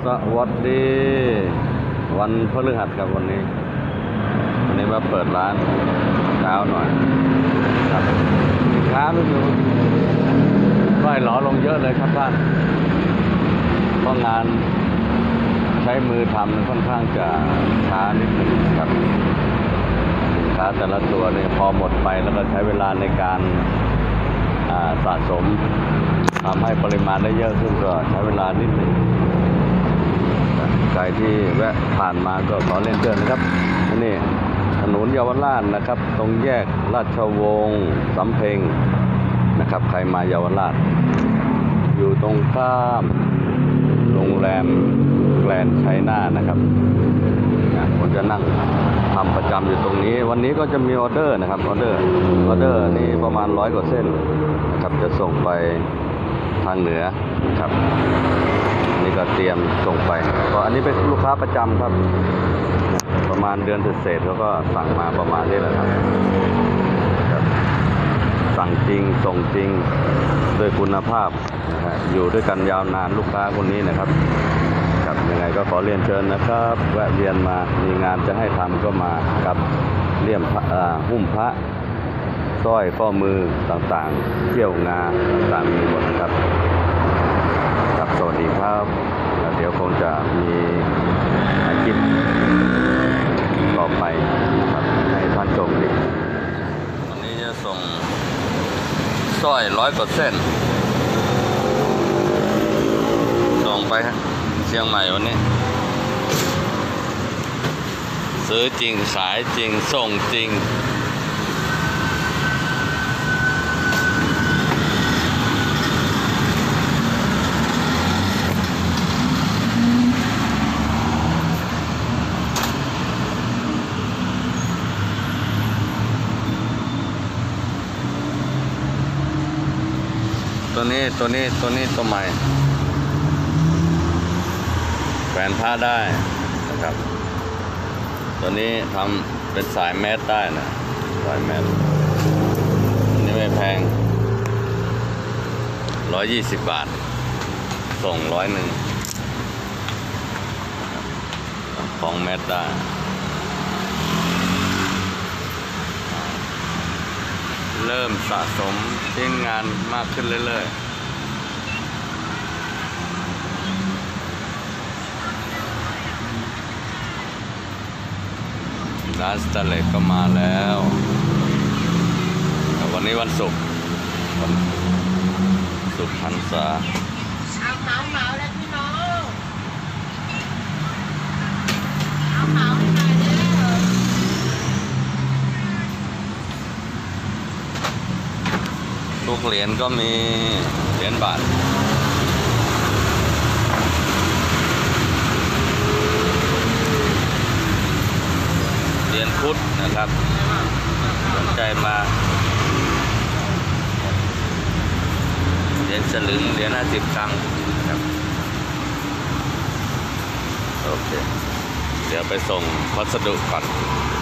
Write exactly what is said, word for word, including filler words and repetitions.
สวัสดีวันพฤหัสครับวันนี้วันนี้มาเปิดร้านเช้าหน่อยครับสินค้าไม่อยู่ร่อยหลอลงเยอะเลยครับท่านเพราะงานใช้มือทำค่อนข้างจะช้านิดหนึ่งครับสินค้าแต่ละตัวเนี่ยพอหมดไปแล้วก็ใช้เวลาในการสะสมทำให้ปริมาณได้เยอะขึ้นก็ใช้เวลานิดหนึ่งใครที่แวะผ่านมาก็ขอเล่นเตือนนะครับนี่ถนนเยาวราชนะครับตรงแยกราชวงศ์สำเพ็งนะครับใครมาเยาวราชอยู่ตรงข้ามโรงแรมแกรนด์ไชน่านะครับผมจะนั่งทำประจำอยู่ตรงนี้วันนี้ก็จะมีออเดอร์นะครับออเดอร์ออเดอร์นี่ประมาณร้อยกว่าเส้นนะครับจะส่งไปทางเหนือครับนี่ก็เตรียมส่งไปก็อันนี้เป็นลูกค้าประจำครับประมาณเดือนเศษๆเขาก็สั่งมาประมาณนี้แหละครับสั่งจริงส่งจริงด้วยคุณภาพนะฮะอยู่ด้วยกันยาวนานลูกค้าคนนี้นะครับครับยังไงก็ขอเรียนเชิญนะครับแวะเวียนมามีงานจะให้ทำก็มากับเลี่ยมพระหุ้มพระสร้อยข้อมือต่างๆเที่ยวงาต่างๆมีหมดนะครับครับสวัสดีครับเดี๋ยวคงจะมีคลิปต่อไปครับให้ท่านชมดีวันนี้จะส่งสร้อยร้อยกว่าเส้นส่งไปเชียงใหม่วันนี้ซื้อจริงขายจริงส่งจริงตัวนี้ตัวนี้ตัวนี้ตัวใหม่แขวนผ้าได้นะครับตัวนี้ทำเป็นสายแมสได้นะสายแมสนี่ไม่แพงร้อยยี่สิบบาทส่งร้อยหนึ่งของแมสได้เริ่มสะสมชิ้นงานมากขึ้นเรื่อยๆร้านสแตนเลสก็มาแล้ววันนี้วันศุกร์วันศุกร์พรรษาเอาเหมาเหมาแล้วพี่น้องเอาเหมาให้หน่อยเด้อลูกเหรียญก็มีเหรียญบาทเหรียญพุทธนะครับสนใจมาเหรียญสลึงเหรียญห้าสิบตังค์ครับโอเคเดี๋ยวไปส่งพัสดุก่อน